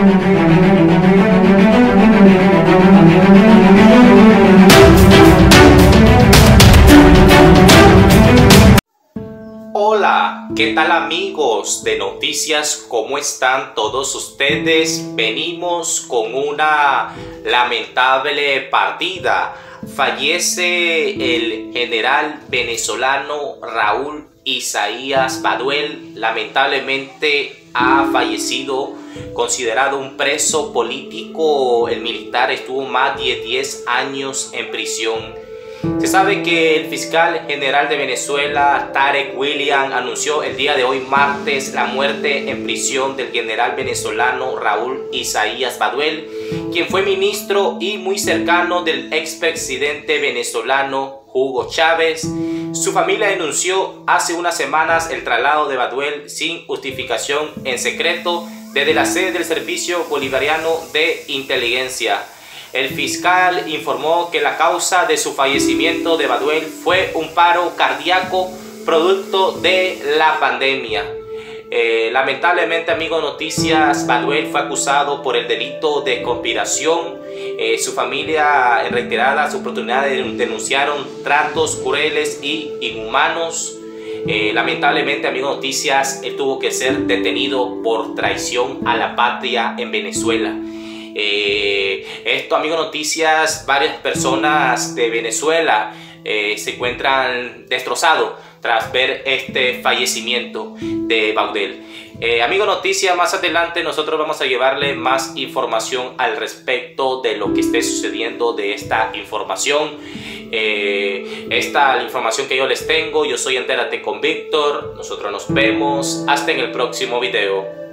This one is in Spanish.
Hola, ¿qué tal amigos de Noticias? ¿Cómo están todos ustedes? Venimos con una lamentable partida. Fallece el general venezolano Raúl Isaías Baduel. Lamentablemente ha fallecido, considerado un preso político. El militar estuvo más de 10 años en prisión. Se sabe que el fiscal general de Venezuela, Tarek William, anunció el día de hoy, martes, la muerte en prisión del general venezolano Raúl Isaías Baduel, quien fue ministro y muy cercano del expresidente venezolano Hugo Chávez. Su familia denunció hace unas semanas el traslado de Baduel sin justificación en secreto desde la sede del Servicio Bolivariano de Inteligencia. El fiscal informó que la causa de su fallecimiento de Baduel fue un paro cardíaco producto de la pandemia. Lamentablemente, amigos Noticias, Baduel fue acusado por el delito de conspiración. Su familia en reiteradas oportunidades denunciaron tratos crueles y inhumanos. Lamentablemente, amigos Noticias, él tuvo que ser detenido por traición a la patria en Venezuela. Esto, amigos Noticias, varias personas de Venezuela se encuentran destrozados tras ver este fallecimiento de Baduel. Amigos Noticias, más adelante nosotros vamos a llevarle más información al respecto de lo que esté sucediendo de esta información. Esta la información que yo les tengo. Yo soy Entérate con Víctor. Nosotros nos vemos hasta en el próximo video.